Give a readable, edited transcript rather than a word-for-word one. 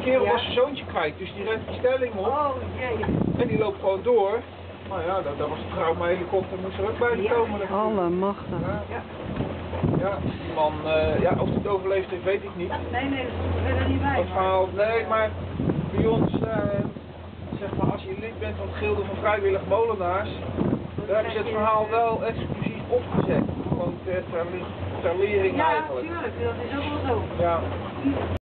kerel was zijn zoontje kwijt, dus die rent die stelling op. Oh jee. En die loopt gewoon door. Nou ja, daar was de traumahelikopter, moest er ook bij komen. Allemachtig. Ja, die man, of hij het overleefd heeft, weet ik niet. Nee, dat stond er niet bij. Het verhaal, nee, maar bij ons, zeg maar, als je lid bent van het Gilde van Vrijwillig Molenaars, daar hebben ze het verhaal wel exclusief opgezet. Gewoon ter lering Ja, eigenlijk. tuurlijk, dat is ook wel zo. Ja.